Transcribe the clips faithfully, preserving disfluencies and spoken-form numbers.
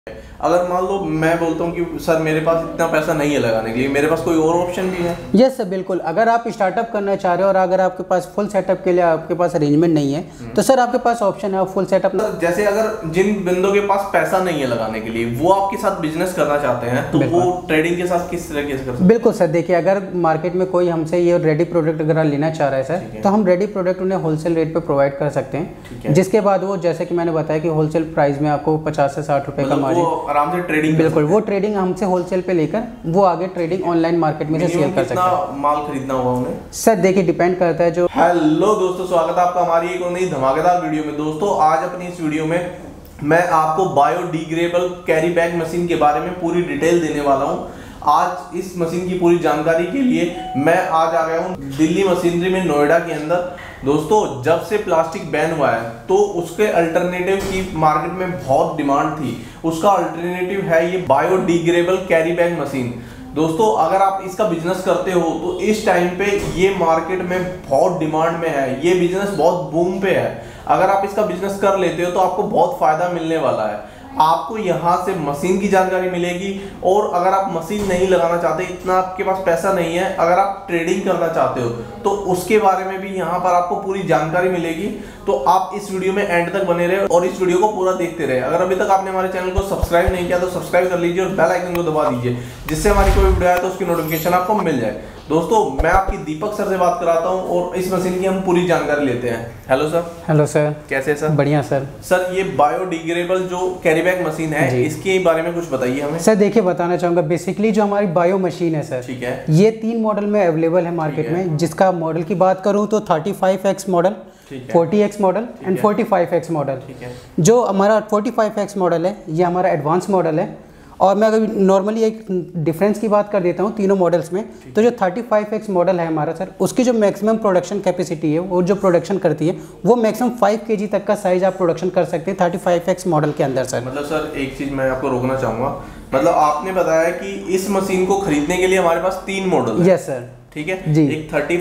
अगर मान लो मैं बोलता हूँ कि सर मेरे पास इतना पैसा नहीं है लगाने के लिए, मेरे पास कोई और ऑप्शन भी है? यस सर, बिल्कुल। अगर आप स्टार्टअप करना चाह रहे हो और अगर आपके पास फुल सेटअप के लिए आपके पास अरेंजमेंट नहीं है तो सर आपके पास ऑप्शन है फुल सेटअप। जैसे अगर जिन बंदों के पास पैसा नहीं है लगाने के लिए, वो आपके साथ बिजनेस करना चाहते हैं, तो वो ट्रेडिंग के साथ किस तरीके से कर सकते हैं? बिल्कुल सर, देखिए अगर मार्केट में कोई हमसे ये रेडी प्रोडक्ट अगर लेना चाह रहा है सर, तो हम रेडी प्रोडक्ट उन्हें होलसेल रेट पे प्रोवाइड कर सकते हैं, जिसके बाद वो जैसे कि मैंने बताया कि होलसेल प्राइस में आपको पचास से साठ रुपए का मार्जिन, आराम से ट्रेडिंग, बिल्कुल वो ट्रेडिंग हमसे होलसेल पे लेकर वो आगे ट्रेडिंग ऑनलाइन मार्केट में से सेल कर सकते हैं। माल खरीदना होगा उन्हें? सर देखिए डिपेंड करता है जो। हेलो दोस्तों, स्वागत है आपका हमारी एक नई धमाकेदार वीडियो में। दोस्तों आज अपनी इस वीडियो में मैं आपको बायोडिग्रेडेबल कैरी बैग मशीन के बारे में पूरी डिटेल देने वाला हूं। आज इस मशीन की पूरी जानकारी के लिए मैं आज आ गया हूं दिल्ली मशीनरी में, नोएडा के अंदर। दोस्तों जब से प्लास्टिक बैन हुआ है तो उसके अल्टरनेटिव की मार्केट में बहुत डिमांड थी। उसका अल्टरनेटिव है ये बायोडिग्रेडेबल कैरी बैग मशीन। दोस्तों अगर आप इसका बिजनेस करते हो तो इस टाइम पे ये मार्केट में बहुत डिमांड में है, ये बिजनेस बहुत बूम पे है। अगर आप इसका बिजनेस कर लेते हो तो आपको बहुत फायदा मिलने वाला है। आपको यहाँ से मशीन की जानकारी मिलेगी, और अगर आप मशीन नहीं लगाना चाहते, इतना आपके पास पैसा नहीं है, अगर आप ट्रेडिंग करना चाहते हो तो उसके बारे में भी यहाँ पर आपको पूरी जानकारी मिलेगी। तो आप इस वीडियो में एंड तक बने रहे और इस वीडियो को पूरा देखते रहे। अगर अभी तक आपने हमारे चैनल को सब्सक्राइब नहीं किया तो सब्सक्राइब कर लीजिए और बेल आइकन को दबा दीजिए, जिससे हमारी कोई वीडियो आए तो उसकी नोटिफिकेशन आपको मिल जाए। दोस्तों मैं आपकी दीपक सर से बात कराता हूं और इस मशीन की हम पूरी जानकारी लेते हैं। Hello sir. हेलो सर, कैसे सर? बढ़िया सर। सर ये बायोडिग्रेडेबल जो कैरी बैग मशीन है, इसके बारे में कुछ बताइए हमें। सर देखिए बताना चाहूंगा, बेसिकली जो हमारी बायो मशीन है सर, ठीक है, ये तीन मॉडल में अवेलेबल है मार्केट में। जिसका मॉडल की बात करूं तो thirty five X model, forty X model and forty five X model. जो हमारा फोर्टी फाइव एक्स मॉडल है ये हमारा एडवांस मॉडल है। और मैं अगर नॉर्मली एक डिफरेंस की बात कर देता हूँ तीनों मॉडल्स में, तो जो थर्टी फाइव एक्स मॉडल है हमारा सर, उसकी जो मैक्सिमम प्रोडक्शन कैपेसिटी है, वो जो प्रोडक्शन करती है वो मैक्सिमम फाइव केजी तक का साइज आप प्रोडक्शन कर सकते हैं थर्टी फाइव एक्स मॉडल के अंदर सर। मतलब सर एक चीज़ मैं आपको रोकना चाहूँगा, मतलब आपने बताया कि इस मशीन को खरीदने के लिए हमारे पास तीन मॉडल है। यस सर, ठीक है जी। एक thirty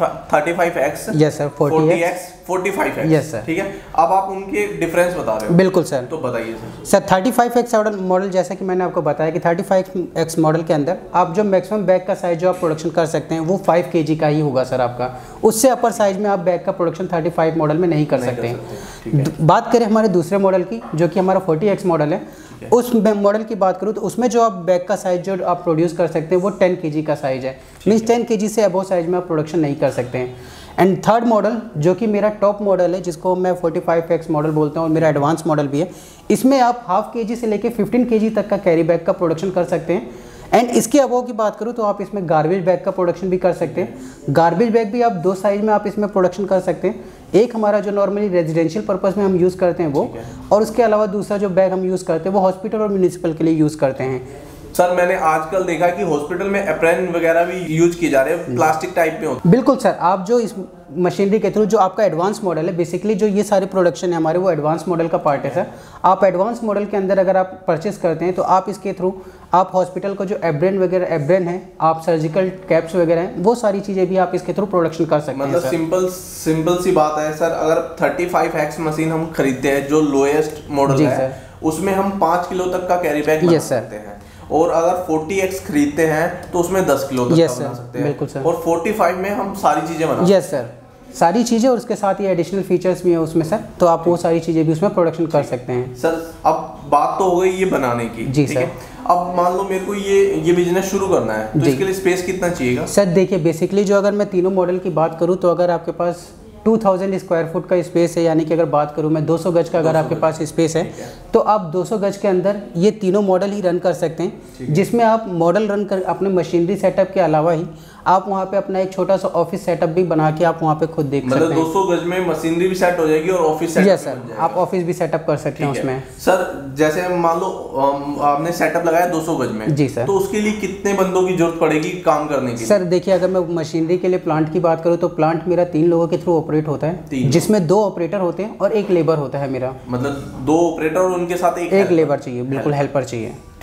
five X, yes sir, forty X, forty five X, yes sir, ठीक है। अब आप उनके डिफरेंस बता रहे हो? बिल्कुल सर, तो बताइए sir. Sir thirty five X model, जैसा कि मैंने आपको बताया कि थर्टी फाइव एक्स मॉडल के अंदर आप जो मैक्सिमम बैग का साइज जो आप प्रोडक्शन कर सकते हैं वो फाइव केजी का ही होगा सर आपका। उससे अपर साइज में आप बैग का प्रोडक्शन थर्टी फाइव मॉडल में नहीं कर नहीं सकते हैं। बात करें हमारे दूसरे मॉडल की, जो कि हमारा फोर्टी एक्स मॉडल है, उस मॉडल की बात करूँ तो उसमें जो आप बैग का साइज जो आप प्रोड्यूस कर सकते हैं वो टेन केजी का साइज है। मीन्स टेन केजी से अबव साइज में आप प्रोडक्शन नहीं कर सकते हैं। एंड थर्ड मॉडल जो कि मेरा टॉप मॉडल है, जिसको मैं फोर्टी फाइव एक्स मॉडल बोलता हूँ और मेरा एडवांस मॉडल भी है, इसमें आप हाफ केजी से लेके फिफ्टीन केजी तक का कैरी बैग का प्रोडक्शन कर सकते हैं। एंड इसके अबव की बात करूँ तो आप इसमें गार्बेज बैग का प्रोडक्शन भी कर सकते हैं। गार्बेज बैग भी आप दो साइज में आप इसमें प्रोडक्शन कर सकते हैं। एक हमारा जो नॉर्मली रेजिडेंशियल पर्पस में हम यूज़ करते हैं वो, और उसके अलावा दूसरा जो बैग हम यूज़ करते हैं वो हॉस्पिटल और म्यूनिसिपल के लिए यूज़ करते हैं। सर मैंने आजकल देखा कि हॉस्पिटल में एप्रन वगैरह भी यूज किए जा रहे हैं, प्लास्टिक टाइप में होते। बिल्कुल सर, आप जो इस मशीनरी के थ्रू जो आपका एडवांस मॉडल है, बेसिकली जो ये सारे प्रोडक्शन है हमारे वो एडवांस मॉडल का पार्ट है सर। आप एडवांस मॉडल के अंदर अगर आप परचेस करते हैं तो आप इसके थ्रू आप हॉस्पिटल को जो एब्रेन वगैरह एब्रेन है, आप सर्जिकल कैप्स वगैरह हैं, वो सारी चीज़ें भी आप इसके थ्रू प्रोडक्शन कर सकते हैं। मतलब सिंपल सिंपल सी बात है सर, अगर थर्टी फाइव एक्स मशीन हम खरीदते हैं जो लोएस्ट मॉडल है, उसमें हम पाँच किलो तक का कैरी बैग बना सकते हैं। और अगर फोर्टी एक्स खरीदते हैं तो उसमें दस किलो तक का बना सकते हैं। बिल्कुल सर। और फोर्टी फाइव में हम सारी चीजें बना सकते हैं। यस सर, सारी चीज़ें, और उसके साथ ये एडिशनल फीचर्स भी है उसमें सर, तो आप वो सारी चीज़ें भी उसमें प्रोडक्शन कर सकते हैं सर। अब बात तो हो गई ये बनाने की, जी सर। अब मान लो मेरे को ये ये बिजनेस शुरू करना है, तो इसके लिए स्पेस कितना चाहिएगा? सर देखिए बेसिकली जो अगर मैं तीनों मॉडल की बात करूँ तो अगर आपके पास टू थाउज़ेंड स्क्वायर फुट का स्पेस है, यानी कि अगर बात करूं मैं दो सौ गज का अगर आपके पास स्पेस है, तो आप दो सौ गज के अंदर ये तीनों मॉडल ही रन कर सकते हैं, जिसमें आप मॉडल रन कर अपने मशीनरी सेटअप के अलावा ही आप वहाँ पे अपना एक छोटा सा ऑफिस सेटअप भी बना के आप वहाँ पे खुद देख सकते हैं। मतलब दो सौ गज में मशीनरी भी सेट हो जाएगी और ऑफिस सेटअप? यस सर, आप ऑफिस भी सेटअप कर सकते हैं उसमें। सर जैसे मान लो आपने सेटअप लगाया दो सौ गज में, जी सर, तो उसके लिए कितने बंदों की जरूरत पड़ेगी काम करने के लिए? सर देखिए अगर मैं मशीनरी के लिए प्लांट की बात करूँ तो प्लांट मेरा तीन लोगों के थ्रू ऑपरेट होता है, जिसमें दो ऑपरेटर होते हैं और एक लेबर होता है मेरा। मतलब दो ऑपरेटर और उनके साथ एक एक लेबर चाहिए, बिल्कुल हेल्पर चाहिए।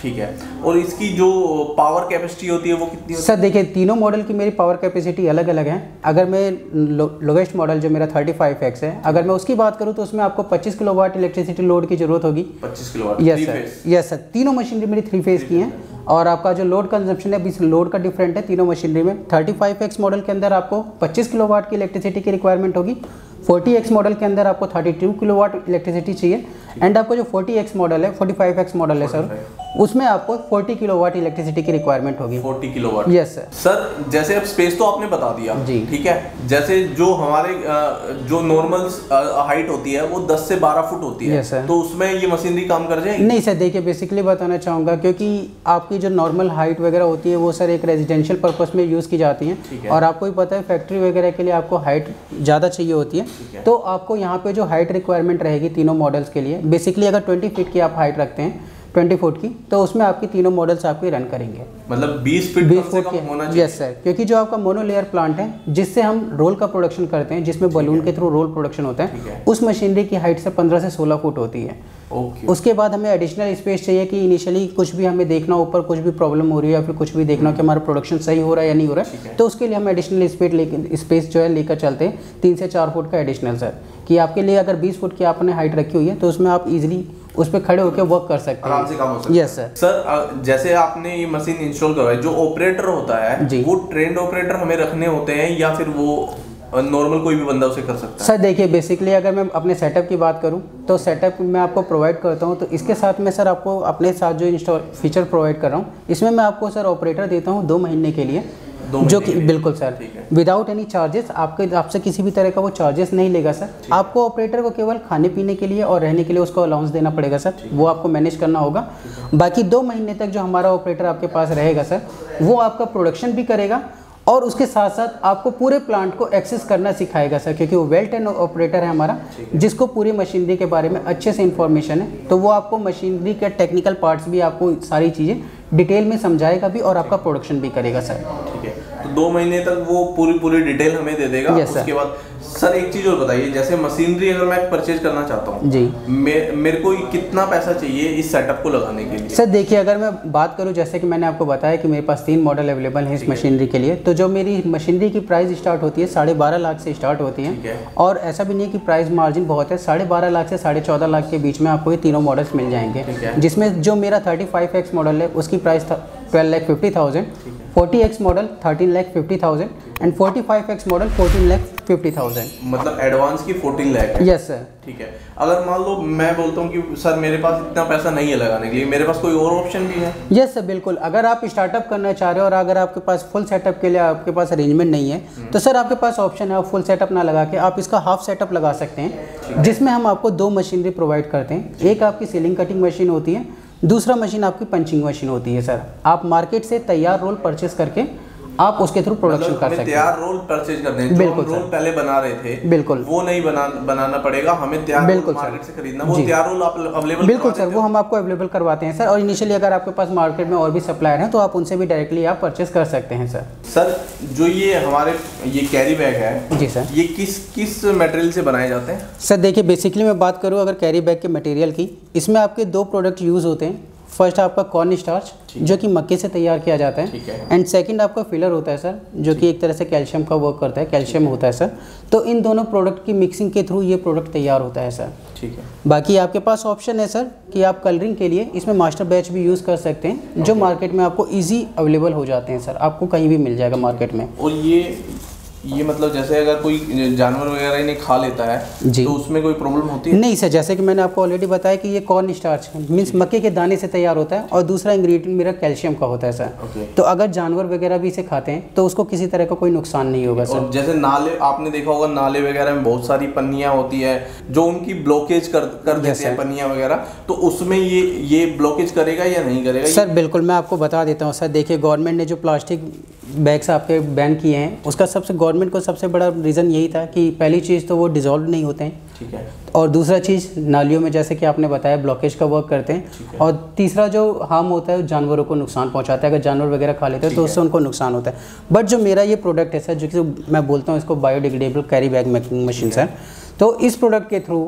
ठीक है। और इसकी जो पावर कैपेसिटी होती है वो कितनी होती है? सर देखिए तीनों मॉडल की मेरी पावर कैपेसिटी अलग अलग है। अगर मैं लोवेस्ट मॉडल जो मेरा थर्टी फाइव एक्स है, अगर मैं उसकी बात करूँ तो उसमें आपको पच्चीस किलोवाट इलेक्ट्रिसिटी लोड की जरूरत होगी। पच्चीस kilowatt? Yes sir, yes sir. तीनों मशीनरी मेरी थ्री फेज की हैं और आपका जो लोड कंजम्पशन है बीस लोड का डिफरेंट है तीनों मशीनरी में। थर्टी फाइव एक्स मॉडल के अंदर आपको पच्चीस किलोवाट की इलेक्ट्रिसिटी की रिक्वायरमेंट होगी। फोर्टी एक्स मॉडल के अंदर आपको थर्टी टू किलोवाट इलेक्ट्रिसिटी चाहिए। एंड आपको जो फोर्टी एक्स मॉडल है, फोर्टी फाइव एक्स मॉडल है सर, उसमें आपको फोर्टी किलोवाट इलेक्ट्रिसिटी की रिक्वायरमेंट होगी। Forty kilowatt? Yes sir. Sir जैसे अब स्पेस तो आपने बता दिया जी, ठीक है। जैसे जो हमारे जो नॉर्मल हाइट होती है वो दस से बारह फुट होती है। yes, तो उसमें ये मशीनरी काम कर जाएगी? नहीं सर, देखिए बेसिकली बताना चाहूँगा क्योंकि आपकी जो नॉर्मल हाइट वगैरह होती है वो सर एक रेजिडेंशियल पर्पस में यूज़ की जाती हैं और आपको ही पता है फैक्ट्री वगैरह के लिए आपको हाइट ज़्यादा चाहिए होती है। तो आपको यहाँ पे जो हाइट रिक्वायरमेंट रहेगी तीनों मॉडल्स के लिए, बेसिकली अगर ट्वेंटी फीट की आप हाइट रखते हैं, ट्वेंटी फुट की, तो उसमें आपकी तीनों मॉडल्स आपके रन करेंगे। मतलब बीस फीट बीस फुट की होना चाहिए? यस सर, क्योंकि जो आपका मोनोलेयर प्लांट है जिससे हम रोल का प्रोडक्शन करते हैं, जिसमें बलून के थ्रू रोल प्रोडक्शन होता है, उस मशीनरी की हाइट से पंद्रह से सोलह फुट होती है। ओके। उसके बाद हमें एडिशनल स्पेस चाहिए कि इनिशियली कुछ भी हमें देखना हो, ऊपर कुछ भी प्रॉब्लम हो रही है या फिर कुछ भी देखना हो कि हमारा प्रोडक्शन सही हो रहा है या नहीं हो रहा है, तो उसके लिए हम एडिशनल स्पेस लेकर स्पेस जो है लेकर चलते हैं, तीन से चार फुट का एडिशनल सर, कि आपके लिए अगर बीस फुट की आपने हाइट रखी हुई है तो उसमें आप इजीली उस पर खड़े होकर वर्क कर सकते हैं, आराम से काम हो सकता है। Yes sir. सर जैसे आपने ये मशीन इंस्टॉल करवाई, जो ऑपरेटर होता है वो ट्रेंड ऑपरेटर हमें रखने होते हैं या फिर वो नॉर्मल कोई भी बंदा उसे कर सकता है? सर देखिए बेसिकली अगर मैं अपने सेटअप की बात करूं तो सेटअप मैं आपको प्रोवाइड करता हूं, तो इसके साथ में सर आपको अपने साथ जो इंस्टॉल फीचर प्रोवाइड कर रहा हूं, इसमें मैं आपको सर ऑपरेटर देता हूं दो महीने के लिए, जो कि बिल्कुल सर विदाउट एनी चार्जेस, आपके आपसे किसी भी तरह का वो चार्जेस नहीं लेगा सर। आपको ऑपरेटर को केवल खाने पीने के लिए और रहने के लिए उसको अलाउंस देना पड़ेगा सर, वो आपको मैनेज करना होगा। बाकी दो महीने तक जो हमारा ऑपरेटर आपके पास रहेगा सर, वो आपका प्रोडक्शन भी करेगा और उसके साथ साथ आपको पूरे प्लांट को एक्सेस करना सिखाएगा सर, क्योंकि वो वेल ट्रेन्ड ऑपरेटर है हमारा, जिसको पूरी मशीनरी के बारे में अच्छे से इन्फॉर्मेशन है। तो वो आपको मशीनरी के टेक्निकल पार्ट्स भी, आपको सारी चीज़ें डिटेल में समझाएगा भी और आपका प्रोडक्शन भी करेगा सर। ठीक है, तो दो महीने तक वो पूरी पूरी डिटेल हमें दे देगा। yes, उसके बाद सर एक चीज़ और बताइए, जैसे मशीनरी अगर मैं परचेज करना चाहता हूँ जी, मे, मेरे को कितना पैसा चाहिए इस सेटअप को लगाने के लिए? सर देखिए अगर मैं बात करूँ, जैसे कि मैंने आपको बताया कि मेरे पास तीन मॉडल अवेलेबल हैं इस मशीनरी के लिए, तो जो मेरी मशीनरी की प्राइस स्टार्ट होती है साढ़े बारह लाख से स्टार्ट होती है, और ऐसा भी नहीं कि प्राइस मार्जिन बहुत है, साढ़े बारह लाख से साढ़े चौदह लाख के बीच में आपको ये तीनों मॉडल्स मिल जाएंगे। जिसमें जो मेरा थर्टी फाइव एक्स मॉडल है उसकी price twelve lakh fifty thousand, forty X model thirteen lakh fifty thousand and forty five X model fourteen lakh fifty thousand. मतलब एडवांस की फोर्टीन लाख है? Yes sir. ठीक है, अगर मान लो मैं बोलता हूँ कि सर मेरे पास इतना पैसा नहीं है लगाने के लिए, मेरे पास कोई और ऑप्शन भी है? यस सर बिल्कुल, अगर आप स्टार्टअप करना चाह रहे हो और अगर आपके पास फुल सेटअप के लिए आपके पास अरेंजमेंट नहीं है, तो सर आपके पास ऑप्शन है, आप फुल सेटअप ना लगा के आप इसका हाफ सेटअप लगा सकते हैं, जिसमें हम आपको दो मशीनरी प्रोवाइड करते हैं। एक आपकी सीलिंग कटिंग मशीन होती है, दूसरा मशीन आपकी पंचिंग मशीन होती है सर। आप मार्केट से तैयार रोल परचेस करके आप उसके थ्रू प्रोडक्शन कर सकते हैं। तैयार रोल परचेज करते हैं, बिल्कुल रोल पहले बना रहे थे, बिल्कुल वो नहीं बना बनाना पड़ेगा हमें, तैयार बिल्कुल मार्केट से खरीदना, वो तैयार रोल आप अवेलेबल? बिल्कुल सर, वो हम आपको अवेलेबल करवाते हैं सर, और इनिशियली अगर आपके पास मार्केट में और भी सप्लायर हैं तो आप उनसे भी डायरेक्टली आप परचेस कर सकते हैं सर। सर जो ये हमारे ये कैरी बैग है, जी सर, ये किस किस मटेरियल से बनाए जाते हैं? सर देखिए बेसिकली मैं बात करूँ अगर कैरी बैग के मटेरियल की, इसमें आपके दो प्रोडक्ट यूज़ होते हैं। फर्स्ट आपका कॉर्न स्टार्च जो कि मक्के से तैयार किया जाता है, एंड सेकंड आपका फिलर होता है सर, जो कि एक तरह से कैल्शियम का वर्क करता है, कैल्शियम होता है सर। तो इन दोनों प्रोडक्ट की मिक्सिंग के थ्रू ये प्रोडक्ट तैयार होता है सर। ठीक है, बाकी आपके पास ऑप्शन है सर कि आप कलरिंग के लिए इसमें मास्टर बैच भी यूज़ कर सकते हैं, जो मार्केट में आपको ईजी अवेलेबल हो जाते हैं सर, आपको कहीं भी मिल जाएगा मार्केट में। और ये ये मतलब जैसे अगर कोई जानवर वगैरह इन्हें खा लेता है तो उसमें कोई प्रॉब्लम होती है? नहीं सर, जैसे कि मैंने आपको ऑलरेडी बताया कि ये कॉर्न स्टार्च मीन्स मक्के के दाने से तैयार होता है, और दूसरा इंग्रेडिएंट मेरा कैल्शियम का होता है सर। okay. तो अगर जानवर वगैरह भी इसे खाते हैं तो उसको किसी तरह का कोई नुकसान नहीं होगा सर। और जैसे नाले, आपने देखा होगा नाले वगैरह में बहुत सारी पन्नियाँ होती है जो उनकी ब्लॉकेज कर कर देते हैं पन्नियाँ वगैरह, तो उसमें ये ये ब्लॉकेज करेगा या नहीं करेगा? सर बिल्कुल, मैं आपको बता देता हूँ सर। देखिए गवर्नमेंट ने जो प्लास्टिक बैग्स आपके बैन किए हैं, उसका सबसे गवर्नमेंट को सबसे बड़ा रीज़न यही था कि पहली चीज़ तो वो डिज़ोल्व नहीं होते हैं, ठीक है, और दूसरा चीज़ नालियों में जैसे कि आपने बताया ब्लॉकेज का वर्क करते हैं, और तीसरा जो हार्म होता है जानवरों को नुकसान पहुंचाता है, अगर जानवर वगैरह खा लेते हैं तो उससे उनको नुकसान होता है। बट जो मेरा ये प्रोडक्ट है सर, जो कि मैं बोलता हूँ इसको biodegradable carry bag machine sir, तो इस प्रोडक्ट के थ्रू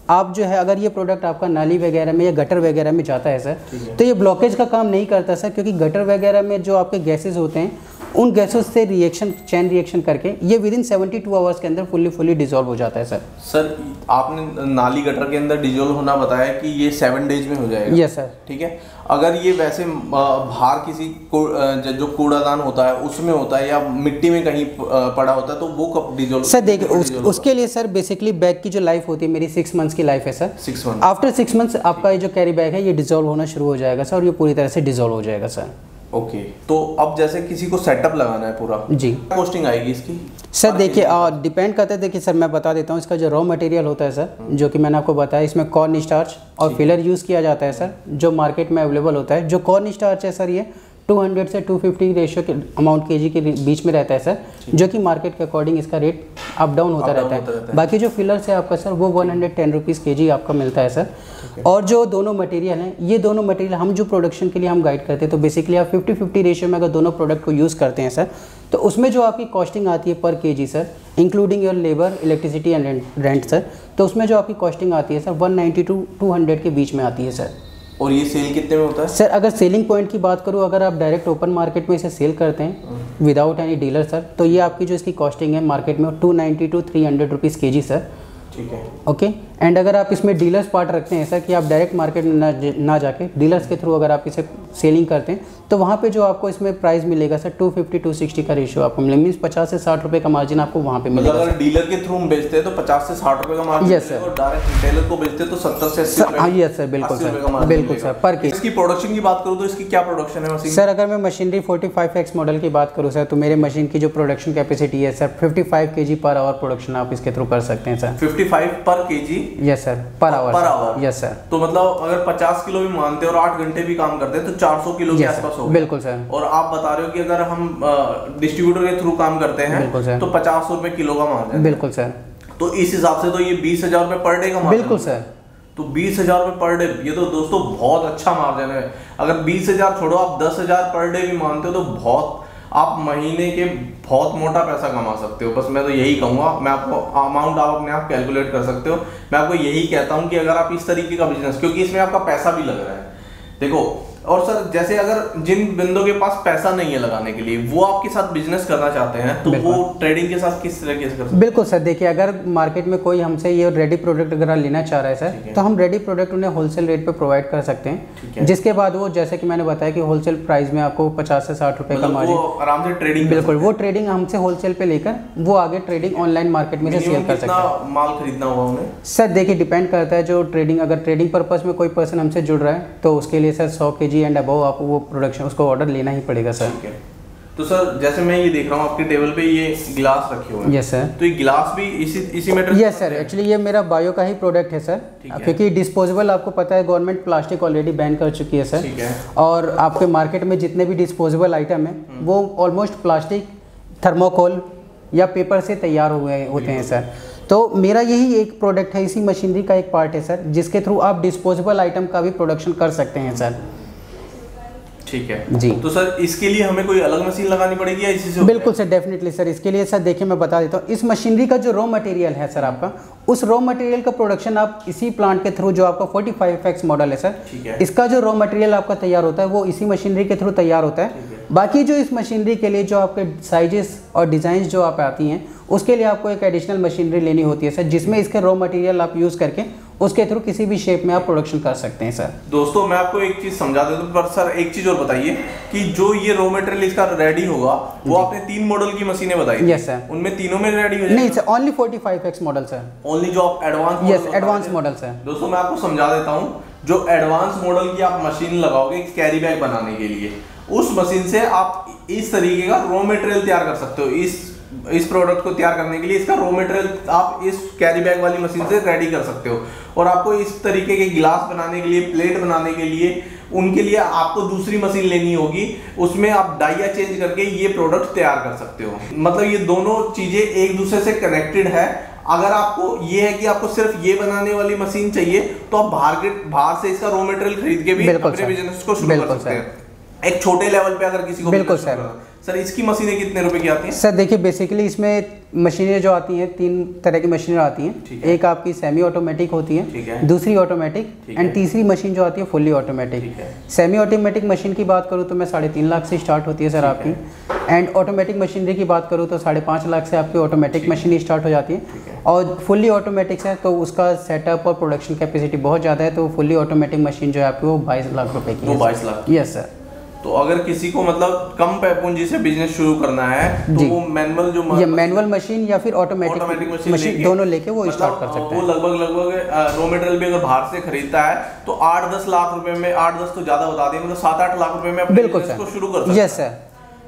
आप जो है अगर ये प्रोडक्ट आपका नाली वगैरह में या गटर वगैरह में जाता है सर, तो ये ब्लॉकेज का काम नहीं करता सर, क्योंकि गटर वगैरह में जो आपके गैसेज होते हैं उन गैसों से रिएक्शन चैन रिएक्शन करके ये within seventy two hours के अंदर फुल्ली फुल्ली डिजोल्व हो जाता है सर। सर आपने नाली गटर के अंदर डिजोल्व होना बताया कि ये सेवन डेज में हो जाएगा। Yes sir. ठीक है, अगर ये वैसे बाहर किसी जो कूड़ादान होता है उसमें होता है या मिट्टी में कहीं पड़ा होता है तो वो कब डिजोल्व? सर देखिए उस, उसके लिए सर बेसिकली बैग की जो लाइफ होती है मेरी सिक्स मंथ्स की लाइफ है sir. Six month after six months आपका ये जो कैरी बैग है ये डिजोल्व होना शुरू हो जाएगा सर, और ये पूरी तरह से डिजोल्व हो जाएगा सर। Okay okay. तो अब जैसे किसी को सेटअप लगाना है पूरा, जी, कॉस्टिंग आएगी इसकी? सर देखिए डिपेंड करता है, देखिए सर मैं बता देता हूँ, इसका जो रॉ मटेरियल होता है सर, जो कि मैंने आपको बताया, इसमें कॉर्न स्टार्च और फिलर यूज़ किया जाता है सर, जो मार्केट में अवेलेबल होता है। जो कॉर्न स्टार्च है सर ये टू हंड्रेड से टू फिफ्टी रेशियो के अमाउंट केजी के बीच में रहता है सर, जो कि मार्केट के अकॉर्डिंग इसका रेट अप डाउन होता रहता है। बाकी जो फिलर्स है आपका सर वो one hundred ten rupees K जी आपका मिलता है सर। और जो दोनों मटेरियल हैं, ये दोनों मटेरियल हम जो प्रोडक्शन के लिए हम गाइड करते हैं, तो बेसिकली आप फिफ्टी फिफ्टी रेशियो में अगर दोनों प्रोडक्ट को यूज़ करते हैं सर, तो उसमें जो आपकी कॉस्टिंग आती है per KG sir, including your labour, electricity and rent sir, तो उसमें जो आपकी कॉस्टिंग आती है sir one ninety to two hundred के बीच में आती है सर। और ये सेल कितने में होता है सर? अगर सेलिंग पॉइंट की बात करूँ, अगर आप डायरेक्ट ओपन मार्केट में इसे सेल करते हैं विदाउट एनी डीलर सर, तो ये आपकी जो इसकी कॉस्टिंग है मार्केट में two ninety to three hundred rupees K G sir. ठीक है, ओके। एंड अगर आप इसमें डीलर्स पार्ट रखते हैं सर, कि आप डायरेक्ट मार्केट में ना, ना जाके डीलर्स के थ्रू अगर आप इसे सेलिंग करते हैं, तो वहाँ पे जो आपको इसमें प्राइस मिलेगा sir two fifty to sixty का रेशियो आपको मिलेगा, मीन्स पचास से साठ रुपये का मार्जिन आपको वहाँ पे मिलेगा। अगर डीलर के थ्रू हम बेचते हैं तो पचास से साठ रुपये का मार्जिन, यस सर। और डायरेक्ट रिटेलर को बेचते हैं तो सत्तर से अस्सी रुपये। हाँ यस सर, बिल्कुल सर, बिल्कुल सर, पर केजी। इसकी प्रोडक्शन की बात करूँ तो इसकी क्या प्रोडक्शन है मशीन? सर अगर मैं machinery forty five X model की बात करूँ सर, तो मेरे मशीन की जो प्रोडक्शन कैपेसिटी है sir fifty five KG per hour production आप इसके थ्रू कर सकते हैं sir. Fifty five per KG? Yes sir, per hour. Per hour, yes sir. तो मतलब अगर पचास किलो भी मानते हैं और आठ घंटे भी काम करते हैं तो चार सौ किलो के आसपास होगा। बिल्कुल सर। और आप बता रहे हो कि अगर हम डिस्ट्रीब्यूटर के थ्रू काम करते हैं तो पचास रुपए किलो का मार्जिन। बिल्कुल सर। तो इस हिसाब से तो ये बीस हजार रुपए पर डे का मार्जिन। बिल्कुल सर। तो बीस हजार रुपए पर डे, ये तो दोस्तों बहुत अच्छा मार्जिन है। अगर बीस हजार छोड़ो, आप दस हजार पर डे भी मानते हो तो बहुत, आप महीने के बहुत मोटा पैसा कमा सकते हो। बस मैं तो यही कहूँगा, मैं आपको अमाउंट आप अपने आप कैलकुलेट कर सकते हो। मैं आपको यही कहता हूँ कि अगर आप इस तरीके का बिजनेस, क्योंकि इसमें आपका पैसा भी लग रहा है, देखो। और सर जैसे अगर जिन बंदों के पास पैसा नहीं है लगाने के लिए, वो आपके साथ बिजनेस करना चाहते हैं, तो वो ट्रेडिंग के साथ किस तरह के कर सकते हैं? बिल्कुल सर, देखिए अगर मार्केट में कोई हमसे ये रेडी प्रोडक्ट अगर लेना चाह रहा है सर, तो हम रेडी प्रोडक्ट उन्हें होलसेल रेट पे प्रोवाइड कर सकते हैं, जिसके बाद वो, जैसे कि मैंने बताया कि होलसेल प्राइस में आपको पचास से साठ रुपए का मार्जिन, आराम से ट्रेडिंग। बिल्कुल, वो ट्रेडिंग हमसे होलसेल पे लेकर वो आगे ट्रेडिंग ऑनलाइन मार्केट में से सेल कर सकते हैं। माल खरीदना होगा उन्हें? सर देखिए डिपेंड करता है, जो ट्रेडिंग, अगर ट्रेडिंग पर्पज में कोई पर्सन हमसे जुड़ रहा है तो उसके लिए सर सौ के जी एंड अबव आप वो प्रोडक्शन, उसको ऑर्डर लेना ही पड़ेगा सर। ठीक है। तो सर जैसे मैं ये देख रहा हूँ आपके टेबल पे ये गिलास रखे हुए हैं। Yes sir. तो ये गिलास भी इसी इसी मेटेरियल? यस सर, एक्चुअली ये मेरा बायो का ही प्रोडक्ट है सर, क्योंकि डिस्पोजेबल आपको पता है गवर्नमेंट प्लास्टिक ऑलरेडी बैन कर चुकी है सर। ठीक है। और आपके मार्केट में जितने भी डिस्पोजेबल आइटम है वो ऑलमोस्ट प्लास्टिक, थर्मोकोल या पेपर से तैयार हुए होते हैं सर। तो मेरा यही एक प्रोडक्ट है, इसी मशीनरी का एक पार्ट है सर, जिसके थ्रू आप डिस्पोजेबल आइटम का भी प्रोडक्शन कर सकते हैं सर। ठीक है जी। तो सर इसके लिए हमें कोई अलग मशीन लगानी पड़ेगी या इसी से? बिल्कुल सर, डेफिनेटली सर। इसके लिए सर देखिए मैं बता देता हूँ, इस मशीनरी का जो रॉ मटेरियल है सर आपका, उस रॉ मटेरियल का प्रोडक्शन आप इसी प्लांट के थ्रू, जो आपका फोर्टी फाइव एक्स मॉडल है सर, ठीक है, इसका जो रॉ मटेरियल आपका तैयार होता है वो इसी मशीनरी के थ्रू तैयार होता है। बाकी जो इस मशीनरी के लिए जो आपके साइजेस और डिज़ाइन जो आप आती हैं, उसके लिए आपको एक एडिशनल मशीनरी लेनी होती है सर, जिसमें इसके रॉ मटेरियल आप यूज़ करके उसके थ्रू किसी भी शेप में आप प्रोडक्शन कर सकते हैं सर। दोस्तों मैं आपको एक चीज समझा देता हूँ, पर सर एक चीज और बताइए कि जो ये रॉ मटेरियल इसका रेडी होगा, वो आपने तीन मॉडल की मशीनें बताई। Yes sir. उनमें तीनों में रेडी हो जाएगा? नहीं sir, only forty five X model sir. Only जो आप advance? Yes, advance model sir. दोस्तों मैं आपको समझा देता हूँ, जो एडवांस मॉडल की आप मशीन लगाओगे कैरी बैग बनाने के लिए, उस मशीन से आप इस तरीके का रॉ मटेरियल तैयार कर सकते हो। इस इस प्रोडक्ट को तैयार करने के लिए इसका रॉ मटेरियल आप इस कैरी बैग वाली मशीन से रेडी कर सकते हो। और आपको इस तरीके के गिलास बनाने के लिए, प्लेट बनाने के लिए, उनके लिए आपको दूसरी मशीन लेनी होगी, उसमें आप डाइया चेंज करके ये प्रोडक्ट तैयार कर सकते हो। मतलब ये दोनों चीजें एक दूसरे से कनेक्टेड है। अगर आपको ये है कि आपको सिर्फ ये बनाने वाली मशीन चाहिए, तो आप बाहर के बाहर से इसका रॉ मटेरियल खरीद के भी अपने बिजनेस को शुरू कर सकते हैं। एक छोटे लेवल पे अगर किसी को बिल्कुल business सर। करना। सर इसकी मशीनें कितने रुपए की आती हैं? सर देखिए बेसिकली इसमें मशीनें जो आती हैं तीन तरह की मशीनें आती ठीक हैं। है। एक आपकी सेमी ऑटोमेटिक होती ठीक है, है। दूसरी ऑटोमेटिक ठीक एंड है। तीसरी मशीन जो आती है फुल्ली ऑटोमेटिक। ठीक है। सेमी ऑटोमेटिक मशीन की बात करूँ तो मैं साढ़े तीन लाख से स्टार्ट होती है सर ठीक आपकी, एंड ऑटोमेटिक मशीनरी की बात करूँ तो साढ़े पाँच लाख से आपकी ऑटोमेटिक मशीन स्टार्ट हो जाती ठीक है। है। और फुल्ली ऑटोमेटिक है तो उसका सेटअप और प्रोडक्शन कैपेसिटी बहुत ज़्यादा है, तो फुल्ली ऑटोमेटिक मशीन जो है आपकी वो बाईस लाख रुपए की वो है। बाईस लाख। Yes sir. तो अगर किसी को मतलब कम पूंजी से बिजनेस शुरू करना है तो जी। वो मैनुअल जो ये मैनुअल मशीन या फिर ऑटोमेटिक ऑटोमेटिक मशीन, मशीन लेके, दोनों लेके वो मतलब स्टार्ट कर सकते वो हैं। लगभग लगभग रॉ मटेरियल भी अगर बाहर से खरीदता है तो आठ दस लाख रुपए में, आठ दस तो ज्यादा बता दिए, मतलब सात आठ लाख रुपए में अपने बिल्कुल बिजनेस सर। को शुरू कर सकते हैं। Yes sir.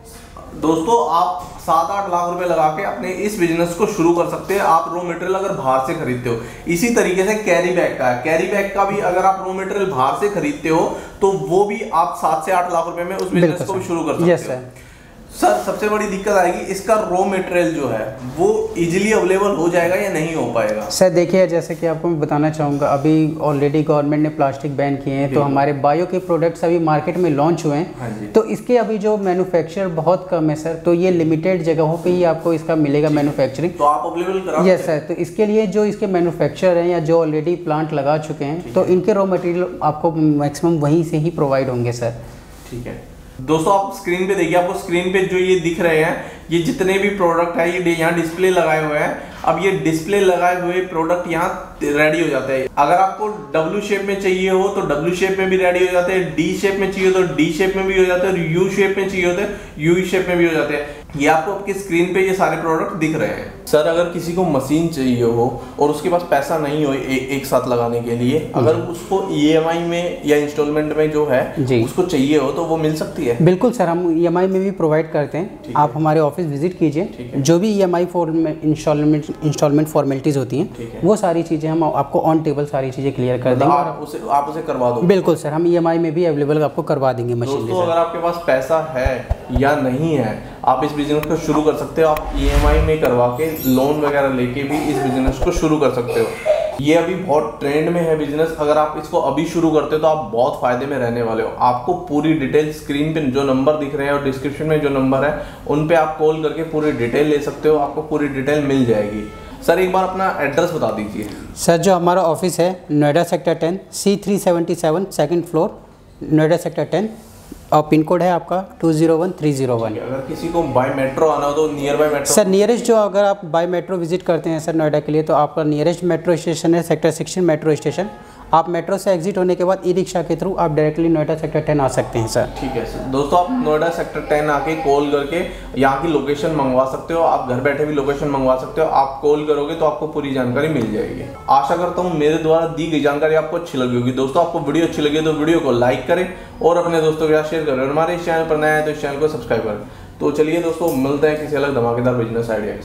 दोस्तों आप सात आठ लाख रुपए लगा के अपने इस बिजनेस को शुरू कर सकते हैं, आप रॉ मटेरियल अगर बाहर से खरीदते हो। इसी तरीके से कैरी बैग का है, कैरी बैग का भी अगर आप रॉ मटेरियल बाहर से खरीदते हो तो वो भी आप सात से आठ लाख रुपए में उस बिजनेस को भी शुरू कर सकते यस हो। सर। सर सबसे बड़ी दिक्कत आएगी इसका रॉ मटेरियल जो है वो इजीली अवेलेबल हो जाएगा या नहीं हो पाएगा? सर देखिए जैसे कि आपको मैं बताना चाहूँगा, अभी ऑलरेडी गवर्नमेंट ने प्लास्टिक बैन किए हैं, तो हमारे बायो के प्रोडक्ट्स अभी मार्केट में लॉन्च हुए हाँ जी। हैं, तो इसके अभी जो मैन्युफैक्चर बहुत कम है सर, तो ये लिमिटेड जगहों पे ही आपको इसका मिलेगा मैन्युफैक्चरिंग। तो आप अवेलेबल करा यस सर। तो इसके लिए जो इसके मैन्युफैक्चर हैं या जो ऑलरेडी प्लांट लगा चुके हैं, तो इनके रॉ मटेरियल आपको मैक्सिमम वहीं से ही प्रोवाइड होंगे सर। ठीक है दोस्तों, आप स्क्रीन पे देखिए, आपको स्क्रीन पे जो ये दिख रहे हैं ये जितने भी प्रोडक्ट है ये यहाँ डिस्प्ले लगाए हुए हैं। अब ये डिस्प्ले लगाए हुए प्रोडक्ट यहाँ रेडी हो जाते हैं। अगर आपको डब्ल्यू शेप में चाहिए हो तो डब्ल्यू शेप में भी रेडी हो जाते हैं, डी शेप में चाहिए तो डी शेप में भी हो जाते हैं, और यू शेप में चाहिए होते हैं यू शेप में भी हो जाते हैं। ये आपको आपकी स्क्रीन पे ये सारे प्रोडक्ट दिख रहे हैं। सर अगर किसी को मशीन चाहिए हो और उसके पास पैसा नहीं हो ए, एक साथ लगाने के लिए, अगर उसको ईएमआई में या इंस्टॉलमेंट में जो है उसको चाहिए हो तो वो मिल सकती है? बिल्कुल सर, हम ईएमआई में भी प्रोवाइड करते हैं। आप हमारे ऑफिस विजिट कीजिए, जो भी ईएमआई इंस्टॉलमेंट इंस्टॉलमेंट फॉर्मेलिटीज होती हैं वो सारी चीज़ें हम आपको ऑन टेबल सारी चीज़ें क्लियर कर देंगे। आप उसे आप उसे करवा दो? बिल्कुल सर, हम ईएमआई में भी अवेलेबल आपको करवा देंगे मशीन। दोस्तों अगर आपके पास पैसा है या नहीं है, आप इस बिजनेस को शुरू कर सकते हो। आप ईएमआई में करवा के लोन वगैरह लेके भी इस बिजनेस को शुरू कर सकते हो। ये अभी बहुत ट्रेंड में है बिजनेस। अगर आप इसको अभी शुरू करते हो तो आप बहुत फायदे में रहने वाले हो। आपको पूरी डिटेल स्क्रीन पे जो नंबर दिख रहे हैं और डिस्क्रिप्शन में जो नंबर है उन पे आप कॉल करके पूरी डिटेल ले सकते हो, आपको पूरी डिटेल मिल जाएगी। सर एक बार अपना एड्रेस बता दीजिए। सर जो हमारा ऑफिस है Noida sector ten, C three seventy seven, second floor, Noida sector ten, और पिन कोड है आपका two zero one three zero one. अगर किसी को बाय मेट्रो आना हो तो nearby metro? Sir nearest जो अगर आप बाय मेट्रो विजिट करते हैं सर नोएडा के लिए, तो आपका नियरेस्ट मेट्रो स्टेशन है सेक्टर सिक्सटीन मेट्रो स्टेशन। आप मेट्रो से एग्जिट होने के बाद ई रिक्शा के थ्रू आप डायरेक्टली नोएडा सेक्टर टेन आ सकते हैं सर। ठीक है सर। दोस्तों आप नोएडा सेक्टर टेन आके कॉल करके यहाँ की लोकेशन मंगवा सकते हो। आप घर बैठे भी लोकेशन मंगवा सकते हो। आप कॉल करोगे तो आपको पूरी जानकारी मिल जाएगी। आशा करता हूँ मेरे द्वारा दी गई जानकारी आपको अच्छी लगी होगी। दोस्तों आपको वीडियो अच्छी लगी तो वीडियो को लाइक करें और अपने दोस्तों के साथ शेयर करें। हमारे इस चैनल पर नया है तो इस चैनल को सब्सक्राइब करें। तो चलिए दोस्तों मिलते हैं किसी अलग धमाकेदार बिजनेस आइडिया।